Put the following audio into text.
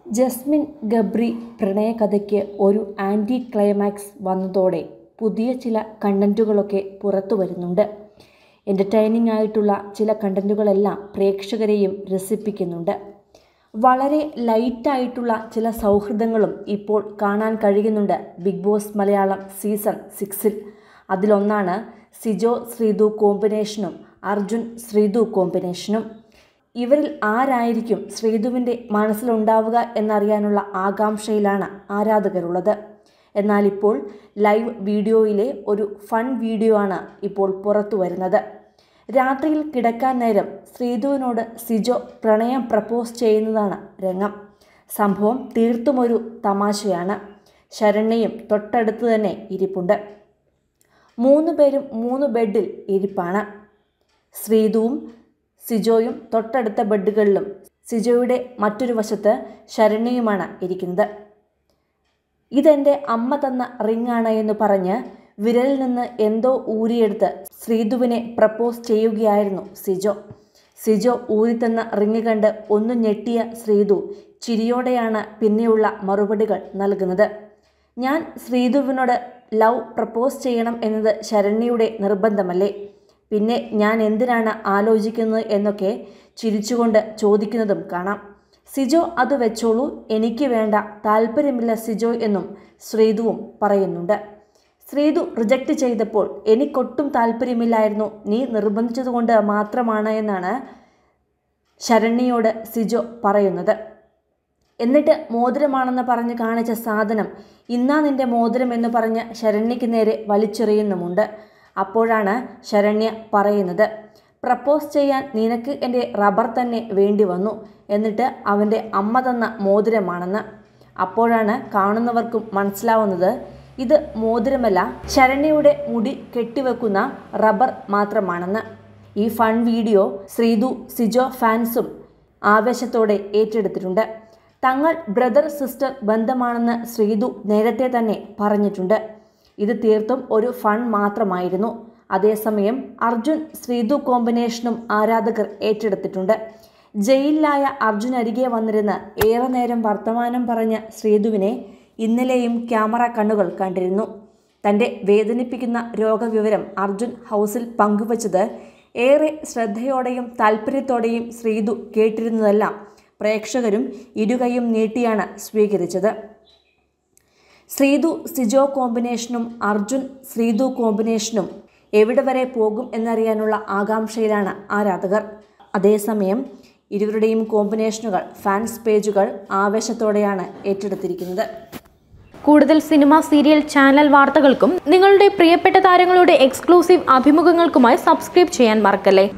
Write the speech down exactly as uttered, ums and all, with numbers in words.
Jasmine Gabri പ്രണയകഥയ്ക്ക് ഒരു anti climax വന്നതോടെ പുതിയ ചില കണ്ടൻറ്റുകളൊക്കെ പുറത്തു വരുന്നുണ്ട്. എൻ്റർടൈനിങ് ആയിട്ടുള്ള ചില കണ്ടൻറ്റുകളെല്ലാം പ്രേക്ഷകരെയും രസിപ്പിക്കുന്നുണ്ട്. വളരെ ലൈറ്റായിട്ടുള്ള ചില സൗഹൃദങ്ങളും ഇപ്പോൾ കാണാൻ കഴിയുന്നുണ്ട് ബിഗ് ബോസ് മലയാളം സീസൺ സിക്സിൽ. അതിലൊന്നാണ് സിജോ ശ്രീതു കോമ്പിനേഷനും അർജുൻ ശ്രീതു കോമ്പിനേഷനും. ഇവരിൽ ആരായിരിക്കും ശ്രീതുവിൻ്റെ മനസ്സിലുണ്ടാവുക എന്നറിയാനുള്ള ആകാംക്ഷയിലാണ് ആരാധകരുള്ളത്. എന്നാൽ ഇപ്പോൾ ലൈവ് വീഡിയോയിലെ ഒരു ഫൺ വീഡിയോ ആണ് ഇപ്പോൾ പുറത്തു വരുന്നത്. രാത്രിയിൽ കിടക്കാൻ നേരം ശ്രീതുവിനോട് സിജോ പ്രണയം പ്രപ്പോസ് ചെയ്യുന്നതാണ് രംഗം. സംഭവം തീർത്തുമൊരു തമാശയാണ്. ശരണ്യയും തൊട്ടടുത്ത് തന്നെ ഇരിപ്പുണ്ട്. മൂന്ന് പേരും മൂന്ന് ബെഡിൽ ഇരിപ്പാണ്. ശ്രീതുവും സിജോയും തൊട്ടടുത്ത ബെഡുകളിലും സിജോയുടെ മറ്റൊരു വശത്ത് ശരണ്യയുമാണ് ഇരിക്കുന്നത്. ഇതെൻ്റെ അമ്മ തന്ന റിങ്ങാണ് എന്ന് പറഞ്ഞ് വിരലിൽ നിന്ന് എന്തോ ഊരിയെടുത്ത് ശ്രീതുവിനെ പ്രപ്പോസ് ചെയ്യുകയായിരുന്നു സിജോ. സിജോ ഊരിത്തന്ന റിങ് കണ്ട് ഒന്ന് ഞെട്ടിയ ശ്രീതു ചിരിയോടെയാണ് പിന്നെയുള്ള മറുപടികൾ നൽകുന്നത്. ഞാൻ ശ്രീതുവിനോട് ലവ് പ്രപ്പോസ് ചെയ്യണം എന്നത് ശരണ്യയുടെ നിർബന്ധമല്ലേ, പിന്നെ ഞാൻ എന്തിനാണ് ആലോചിക്കുന്നത് എന്നൊക്കെ ചിരിച്ചുകൊണ്ട് ചോദിക്കുന്നതും കാണാം. സിജോ അത് വെച്ചോളൂ, എനിക്ക് വേണ്ട, താല്പര്യമില്ല സിജോ എന്നും ശ്രീതുവും പറയുന്നുണ്ട്. ശ്രീതു റിജക്റ്റ് ചെയ്തപ്പോൾ എനിക്കൊട്ടും താല്പര്യമില്ലായിരുന്നു, നീ നിർബന്ധിച്ചതുകൊണ്ട് മാത്രമാണ് എന്നാണ് ശരണ്യയോട് സിജോ പറയുന്നത്. എന്നിട്ട് മോതിരമാണെന്ന് പറഞ്ഞ് കാണിച്ച സാധനം ഇന്നാ നിൻ്റെ മോതിരം എന്ന് പറഞ്ഞ് ശരണ്യയ്ക്ക് നേരെ വലിച്ചെറിയുന്നുമുണ്ട്. അപ്പോഴാണ് ശരണ്യ പറയുന്നത്, പ്രപ്പോസ് ചെയ്യാൻ നിനക്ക് എൻ്റെ റബ്ബർ തന്നെ വേണ്ടി വന്നു, എന്നിട്ട് അവൻ്റെ അമ്മ തന്ന മോതിരമാണെന്ന്. അപ്പോഴാണ് കാണുന്നവർക്കും മനസ്സിലാവുന്നത് ഇത് മോതിരമല്ല, ശരണ്യയുടെ മുടി കെട്ടിവെക്കുന്ന റബ്ബർ മാത്രമാണെന്ന്. ഈ ഫൺ വീഡിയോ ശ്രീതു സിജോ ഫാൻസും ആവേശത്തോടെ ഏറ്റെടുത്തിട്ടുണ്ട്. തങ്ങൾ ബ്രദർ സിസ്റ്റർ ബന്ധമാണെന്ന് ശ്രീതു നേരത്തെ തന്നെ പറഞ്ഞിട്ടുണ്ട്. ഇത് തീർത്തും ഒരു ഫൺ മാത്രമായിരുന്നു. അതേസമയം അർജുൻ ശ്രീതു കോമ്പിനേഷനും ആരാധകർ ഏറ്റെടുത്തിട്ടുണ്ട്. ജയിലിലായ അർജുൻ അരികെ വന്നിരുന്ന് ഏറെ നേരം വർത്തമാനം പറഞ്ഞ ശ്രീതുവിനെ ഇന്നലെയും ക്യാമറ കണ്ണുകൾ കണ്ടിരുന്നു. തൻ്റെ വേദനിപ്പിക്കുന്ന രോഗവിവരം അർജുൻ ഹൗസിൽ പങ്കുവച്ചത് ഏറെ ശ്രദ്ധയോടെയും താല്പര്യത്തോടെയും ശ്രീതു കേട്ടിരുന്നതെല്ലാം പ്രേക്ഷകരും ഇരുകൈയും നീട്ടിയാണ് സ്വീകരിച്ചത്. ശ്രീതു സിജോ കോമ്പിനേഷനും അർജുൻ ശ്രീതു കോമ്പിനേഷനും എവിടെ വരെ പോകും എന്നറിയാനുള്ള ആകാംക്ഷയിലാണ് ആരാധകർ. അതേസമയം ഇരുവരുടെയും കോമ്പിനേഷനുകൾ ഫാൻസ് പേജുകൾ ആവേശത്തോടെയാണ് ഏറ്റെടുത്തിരിക്കുന്നത്. കൂടുതൽ സിനിമ, സീരിയൽ, ചാനൽ വാർത്തകൾക്കും നിങ്ങളുടെ പ്രിയപ്പെട്ട താരങ്ങളുടെ എക്സ്ക്ലൂസീവ് അഭിമുഖങ്ങൾക്കുമായി സബ്സ്ക്രൈബ് ചെയ്യാൻ മറക്കല്ലേ.